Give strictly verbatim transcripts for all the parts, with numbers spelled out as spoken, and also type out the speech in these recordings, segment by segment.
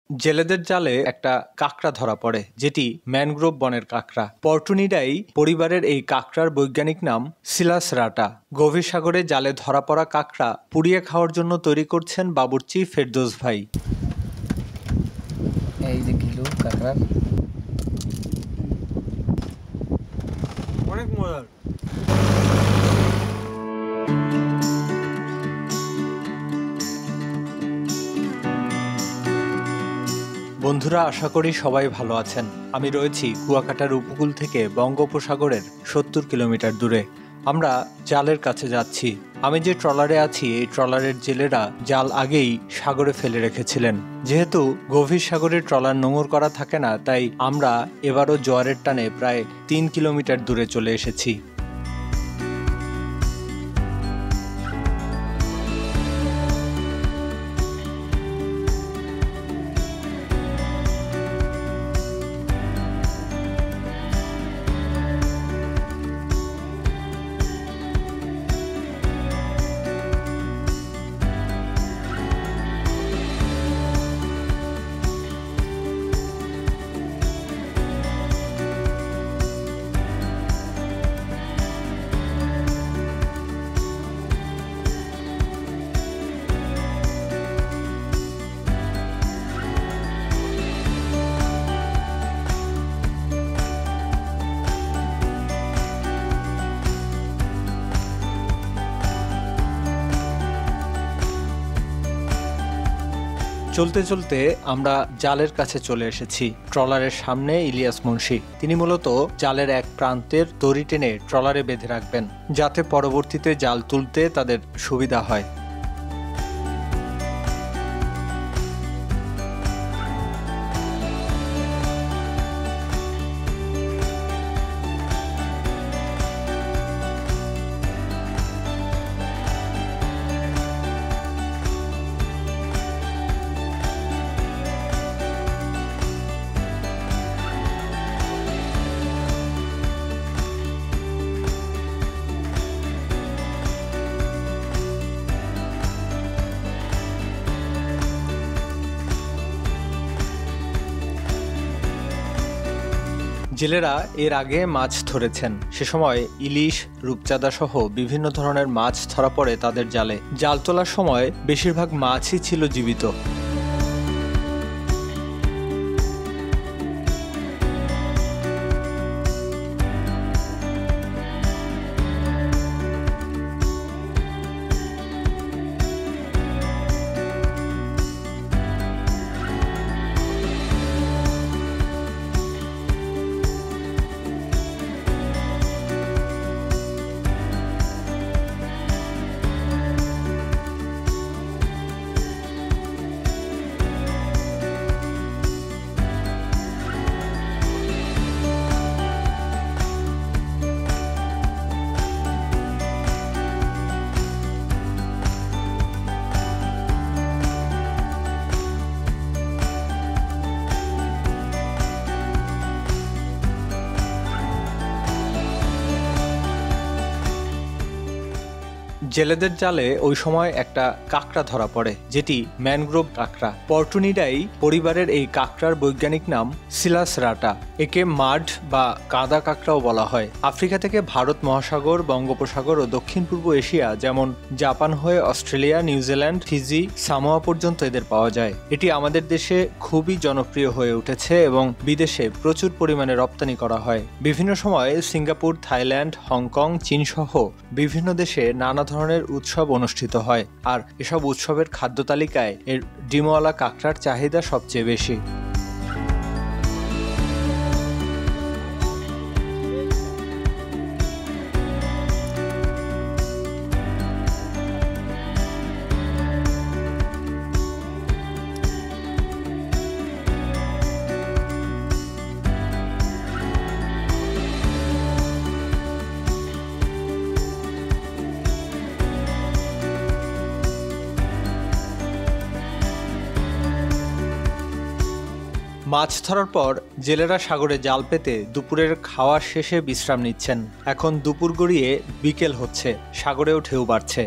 জেলেদের জালে একটা কাঁকড়া ধরা পড়ে, যেটি ম্যানগ্রোভ বনের কাঁকড়া। পর্টুনিডাই পরিবারের এই কাঁকড়ার বৈজ্ঞানিক নাম সিলাসরাটা। গভীর সাগরে জালে ধরা পড়া কাঁকড়া পুড়িয়ে খাওয়ার জন্য তৈরি করছেন বাবুর্চি ফেরদৌস ভাই। এই যে কিলো কাঁকড়া অনেক মজার। বন্ধুরা, আশা করি সবাই ভালো আছেন। আমি রয়েছি কুয়াকাটার উপকূল থেকে বঙ্গোপসাগরের সত্তর কিলোমিটার দূরে। আমরা জালের কাছে যাচ্ছি। আমি যে ট্রলারে আছি, এই ট্রলারের জেলেরা জাল আগেই সাগরে ফেলে রেখেছিলেন। যেহেতু গভীর সাগরে ট্রলার নোঙর করা থাকে না, তাই আমরা এবারও জোয়ারের টানে প্রায় তিন কিলোমিটার দূরে চলে এসেছি। চলতে চলতে আমরা জালের কাছে চলে এসেছি। ট্রলারের সামনে ইলিয়াস মুন্সি। তিনি মূলত জালের এক প্রান্তের দড়ি টেনে ট্রলারে বেঁধে রাখবেন, যাতে পরবর্তীতে জাল তুলতে তাদের সুবিধা হয়। জেলেরা এর আগে মাছ ধরেছেন। সে সময় ইলিশ, রূপচাঁদা সহ বিভিন্ন ধরনের মাছ ধরা পড়ে তাদের জালে। জাল তোলার সময় বেশিরভাগ মাছই ছিল জীবিত। জেলেদের জালে ওই সময় একটা কাঁকড়া ধরা পড়ে, যেটি ম্যানগ্রোভ কাঁকড়া। পর্টুনিডাই পরিবারের এই কাঁকড়ার বৈজ্ঞানিক নাম সিলাসরাটা। একে মাড বা কাদা কাঁকড়াও বলা হয়। আফ্রিকা থেকে ভারত মহাসাগর, বঙ্গোপসাগর ও দক্ষিণ পূর্ব এশিয়া যেমন জাপান হয়ে অস্ট্রেলিয়া, নিউজিল্যান্ড, ফিজি, সামোয়া পর্যন্ত এদের পাওয়া যায়। এটি আমাদের দেশে খুবই জনপ্রিয় হয়ে উঠেছে এবং বিদেশে প্রচুর পরিমাণে রপ্তানি করা হয়। বিভিন্ন সময়ে সিঙ্গাপুর, থাইল্যান্ড, হংকং, চীন সহ বিভিন্ন দেশে নানা ধরনের উৎসব অনুষ্ঠিত হয়, আর এসব উৎসবের খাদ্য তালিকায় এর ডিমওয়ালা কাঁকড়ার চাহিদা সবচেয়ে বেশি। মাছ ধরার পর জেলেরা সাগরে জাল পেতে দুপুরের খাওয়া শেষে বিশ্রাম নিচ্ছেন। এখন দুপুর গড়িয়ে বিকেল হচ্ছে, সাগরেও ঢেউ বাড়ছে।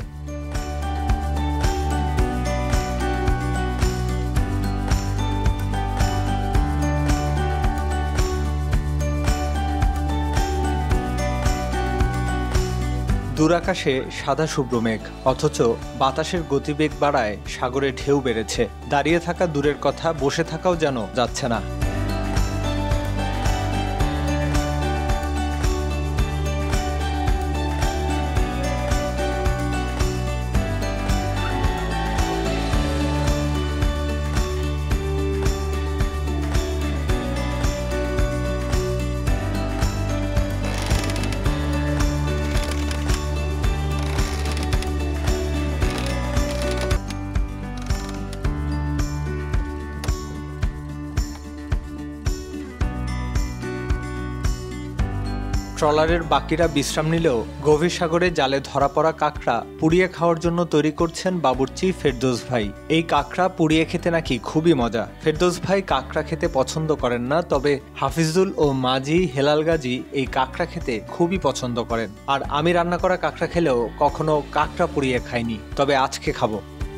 দূরাকাশে সাদা শুভ্র মেঘ, অথচ বাতাসের গতিবেগ বাড়ায় সাগরে ঢেউ বেড়েছে। দাঁড়িয়ে থাকা দূরের কথা, বসে থাকাও যেন যাচ্ছে না। ট্রলারের বাকিরা বিশ্রাম নিলেও গভীর সাগরে জালে ধরা পড়া কাঁকড়া পুড়িয়ে খাওয়ার জন্য তৈরি করছেন বাবুর্চি ফেরদৌস ভাই। এই কাঁকড়া পুড়িয়ে খেতে নাকি খুবই মজা। ফেরদৌস ভাই কাঁকড়া খেতে পছন্দ করেন না, তবে হাফিজুল ও মাঝি হেলাল গাজী এই কাঁকড়া খেতে খুবই পছন্দ করেন। আর আমি রান্না করা কাঁকড়া খেলেও কখনো কাঁকড়া পুড়িয়ে খাইনি, তবে আজকে খাবো।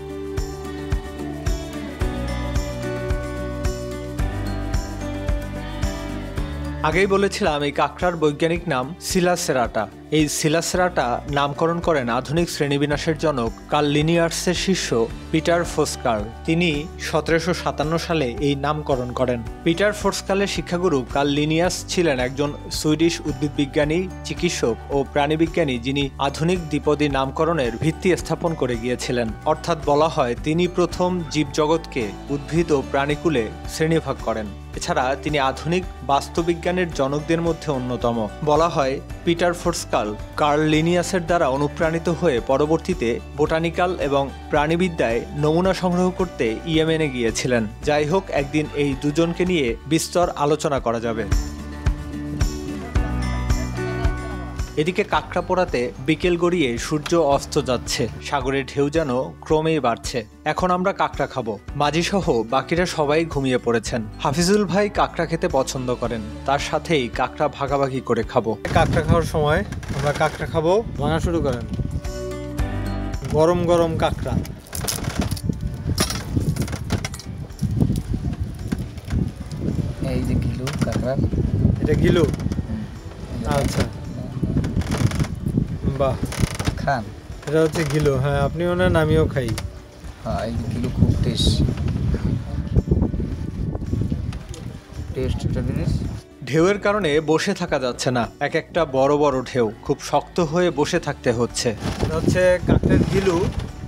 আগেই বলেছিলাম এই কাঁকড়ার বৈজ্ঞানিক নাম সিলাসেরাটা। এই সিলাসেরাটা নামকরণ করেন আধুনিক শ্রেণীবিন্যাসের জনক কার্ল লিনিয়ার্সের শিষ্য পিটার ফোস্কাল। তিনি সতেরোশো সাতান্ন সালে এই নামকরণ করেন। পিটার ফোস্কালের শিক্ষাগুরু কার্ল লিনিয়াস ছিলেন একজন সুইডিশ উদ্ভিদবিজ্ঞানী, চিকিৎসক ও প্রাণীবিজ্ঞানী, যিনি আধুনিক দ্বিপদী নামকরণের ভিত্তি স্থাপন করে গিয়েছিলেন। অর্থাৎ বলা হয় তিনি প্রথম জীবজগৎকে উদ্ভিদ ও প্রাণীকুলে শ্রেণীভাগ করেন। এছাড়া তিনি আধুনিক বাস্তুবিজ্ঞানের জনকদের মধ্যে অন্যতম। বলা হয় পিটার ফোস্কাল কার্ল লিনিয়াসের দ্বারা অনুপ্রাণিত হয়ে পরবর্তীতে বোটানিক্যাল এবং প্রাণীবিদ্যায় নমুনা সংগ্রহ করতে ইয়েমেনে গিয়েছিলেন। যাই হোক, একদিন এই দুজনকে নিয়ে বিস্তর আলোচনা করা যাবে। এদিকে কাঁকড়া পোড়াতে বিকেল গড়িয়ে সূর্য অস্ত যাচ্ছে, সাগরের ঢেউ যেন ক্রমেই বাড়ছে। এখন আমরা কাঁকড়া খাবো। মাঝি সহ বাকিরা সবাই ঘুমিয়ে পড়েছেন। হাফিজুল ভাই কাঁকড়া খেতে পছন্দ করেন, তার সাথেই কাঁকড়া ভাগাভাগি করে খাবো। কাঁকড়া খাওয়ার সময় আমরা কাঁকড়া খাবো। ভাঙা শুরু করেন। গরম গরম কাঁকড়া। এই যে গিলু কাঁকড়া, এটা গিলু। আচ্ছা, বাহ, খান। এটা হচ্ছে গিলো। হ্যাঁ, আপনিও নেন, আমিও খাই। হ্যাঁ, এই যে গিলু খুব টেস্ট টেস্ট একটা জিনিস। ঢেউয়ের কারণে বসে থাকা যাচ্ছে না, এক একটা বড় বড় ঢেউ, খুব শক্ত হয়ে বসে থাকতে হচ্ছে। এটা হচ্ছে কাঁকড়ার গিলু।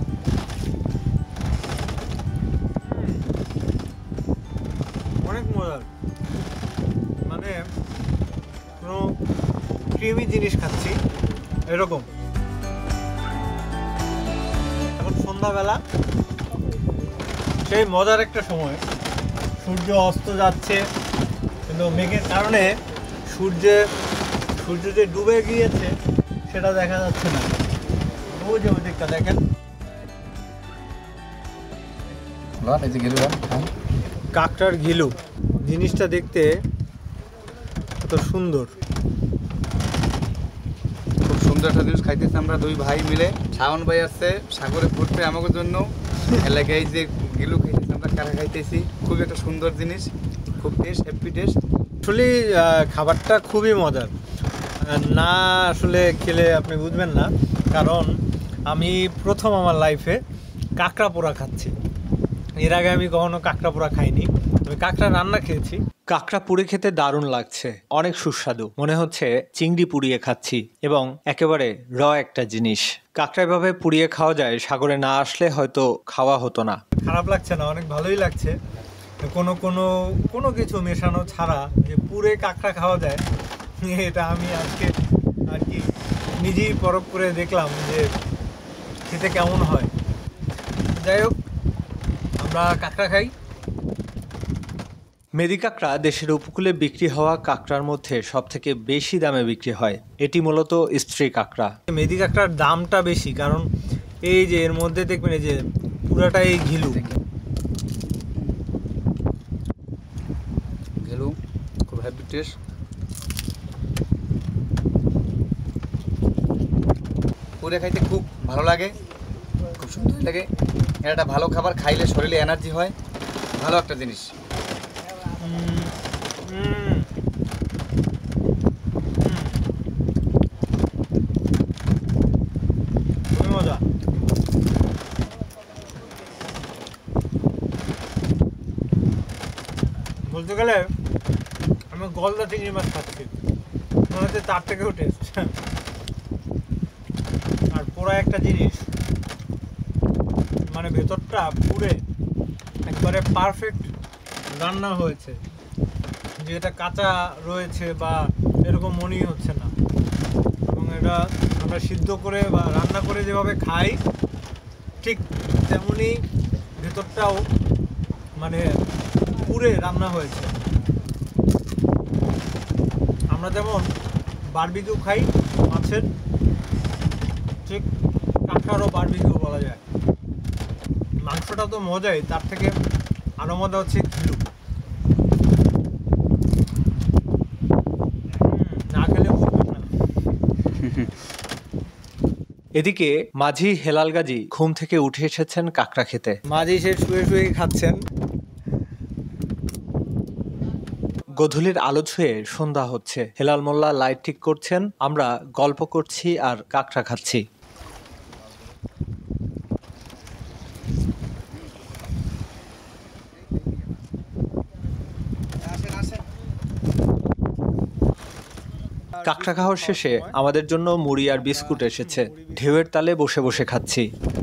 অনেক মজার, মানে কোনো ক্রিমি জিনিস খাচ্ছি এরকম। এখন সন্ধ্যাবেলা, সেই মজার একটা সময়। সূর্য অস্ত যাচ্ছে, কিন্তু মেঘের কারণে সূর্যে সূর্য যে ডুবে গিয়েছে সেটা দেখা যাচ্ছে না। ওই যে ওদিকটা দেখেন। এই যে গিলু, কাঁকড়ার গিলু জিনিসটা দেখতে কত সুন্দর। সুন্দর একটা জিনিস খাইতেছি আমরা দুই ভাই মিলে। শাওন ভাই আসছে সাগরে ঘুরতে আমাদের জন্য, এলাকায় যে গিলু খাইতেছি আমরা, কারা খাইতেছি। খুবই একটা সুন্দর জিনিস, খুব টেস্ট, হ্যাপি টেস্ট। আসলে খাবারটা খুবই মজার, না আসলে খেলে আপনি বুঝবেন না। কারণ আমি প্রথম আমার লাইফে কাঁকড়া পোড়া খাচ্ছি। এর আগে আমি কখনো কাঁকড়া পোড়া খাইনি। আমি কাঁকড়া রান্না খেয়েছি। কাঁকড়া পুড়ে খেতে দারুণ লাগছে, অনেক সুস্বাদু। মনে হচ্ছে চিংড়ি পুড়িয়ে খাচ্ছি, এবং একেবারে র একটা জিনিস। কাঁকড়া এভাবে পুড়িয়ে খাওয়া যায়, সাগরে না আসলে হয়তো খাওয়া হতো না। খারাপ লাগছে না, অনেক ভালোই লাগছে। কোনো কোনো কোনো কিছু মেশানো ছাড়া যে পুড়ে কাঁকড়া খাওয়া যায়, এটা আমি আজকে আর কি নিজেই পরখ করে দেখলাম যে খেতে কেমন হয়। যাই হোক, আমরা কাঁকড়া খাই। মেদি কাঁকড়া দেশের উপকূলে বিক্রি হওয়া কাঁকড়ার মধ্যে সবথেকে বেশি দামে বিক্রি হয়। এটি মূলত স্ত্রী কাঁকড়া। মেদি কাঁকড়ার দামটা বেশি, কারণ এই যে এর মধ্যে দেখবেন এই যে পুরাটা এই ঘিলু। ঘিলু খুব হ্যাপি টেস্ট। পুরে খাইতে খুব ভালো লাগে, খুব সুন্দর লাগে। এটা একটা ভালো খাবার, খাইলে শরীরে এনার্জি হয়, ভালো একটা জিনিস। বলতে গেলে আমি গলদা চিংড়ি মাছ খাচ্ছি, মনে হচ্ছে তার থেকেও টেস্ট। আর পুরো একটা জিনিস মানে ভেতরটা পুরে একবারে পারফেক্ট রান্না হয়েছে, যে এটা কাঁচা রয়েছে বা এরকম মনেই হচ্ছে না। এবং এটা আমরা সিদ্ধ করে বা রান্না করে যেভাবে খাই ঠিক তেমনই ভেতরটাও মানে পুরে রান্না হয়েছে। আমরা যেমন বারবিকিউ খাই মাছের, ঠিক কাঁকড়ারও বারবিকিউ বলা যায়। মাংসটা তো মজাই, তার থেকে আরও মজা হচ্ছে ঘিলু। না খেলে বুঝবেন না। এদিকে মাঝি হেলাল গাজী ঘুম থেকে উঠে এসেছেন কাঁকড়া খেতে। মাঝি সে শুয়ে শুয়ে খাচ্ছেন। গোধূলির আলো ছুঁয়ে সন্ধ্যা হচ্ছে। হেলাল মোল্লা লাইট ঠিক করছেন, আমরা গল্প করছি আর কাঁকড়া খাচ্ছি। কাঁকড়া খাওয়ার শেষে আমাদের জন্য মুড়ি আর বিস্কুট এসেছে। ঢেউয়ের তালে বসে বসে খাচ্ছি।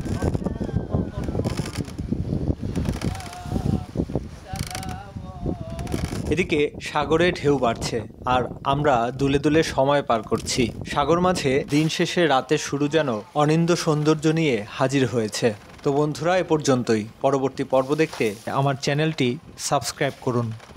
এদিকে সাগরে ঢেউ বাড়ছে আর আমরা দুলে দুলে সময় পার করছি। সাগর মাঝে দিন শেষে রাতের শুরু যেন অনিন্দ্য সৌন্দর্য নিয়ে হাজির হয়েছে। তো বন্ধুরা, এ পর্যন্তই। পরবর্তী পর্ব দেখতে আমার চ্যানেলটি সাবস্ক্রাইব করুন।